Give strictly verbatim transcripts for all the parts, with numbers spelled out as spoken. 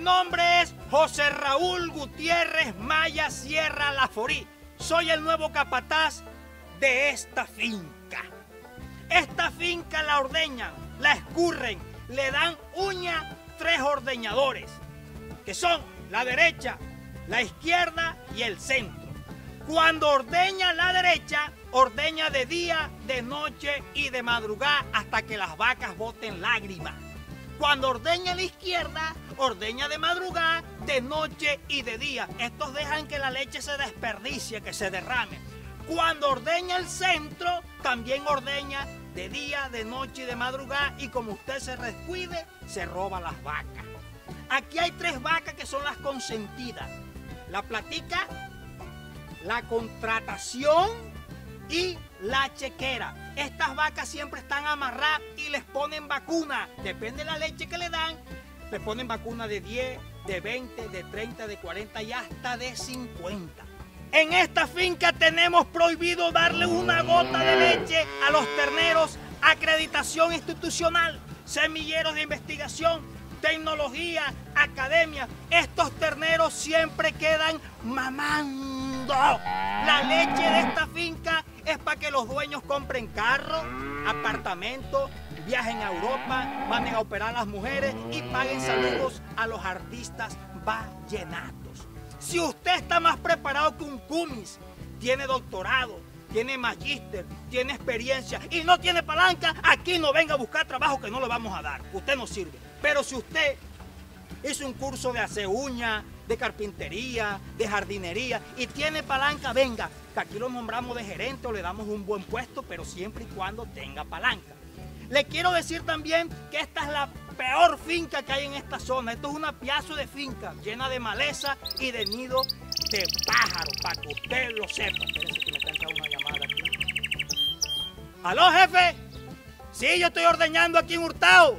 nombre es José Raúl Gutiérrez Maya Sierra Laforí. Soy el nuevo capataz de esta finca. Esta finca la ordeñan, la escurren, le dan uña tres ordeñadores, que son la derecha, la izquierda y el centro. Cuando ordeña la derecha, ordeña de día, de noche y de madrugada hasta que las vacas boten lágrimas. Cuando ordeña la izquierda, ordeña de madrugada, de noche y de día. Estos dejan que la leche se desperdicie, que se derrame. Cuando ordeña el centro, también ordeña de día, de noche y de madrugada. Y como usted se descuide, se roba las vacas. Aquí hay tres vacas que son las consentidas. La platica, la contratación y la chequera. Estas vacas siempre están amarradas y les ponen vacuna. Depende de la leche que le dan, les ponen vacuna de diez, de veinte, de treinta, de cuarenta y hasta de cincuenta. En esta finca tenemos prohibido darle una gota de leche a los terneros. Acreditación institucional, semilleros de investigación, tecnología, academia. Estos terneros siempre quedan mamando. La leche de esta finca es para que los dueños compren carros, apartamentos, viajen a Europa, manden a operar a las mujeres y paguen saludos a los artistas vallenatos. Si usted está más preparado que un cumis, tiene doctorado, tiene magíster, tiene experiencia y no tiene palanca, aquí no venga a buscar trabajo que no le vamos a dar. Usted no sirve. Pero si usted hizo un curso de hacer uñas, de carpintería, de jardinería y tiene palanca, venga, que aquí lo nombramos de gerente o le damos un buen puesto, pero siempre y cuando tenga palanca. Le quiero decir también que esta es la peor finca que hay en esta zona. Esto es una pedazo de finca llena de maleza y de nido de pájaros, para que usted lo sepa. Espérense que me está entrando una llamada aquí. ¿Aló, jefe? Sí, yo estoy ordeñando aquí en Hurtado.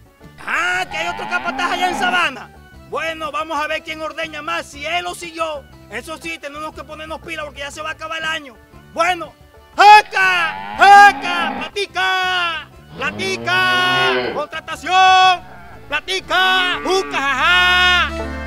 Ah, que hay otro capataz allá en Sabana. Bueno, vamos a ver quién ordeña más, si él o si yo. Eso sí, tenemos que ponernos pilas porque ya se va a acabar el año. Bueno, ¡jaca! ¡Jaca! ¡Platica! ¡Platica! ¡Contratación! ¡Platica! ¡Juca, jaja!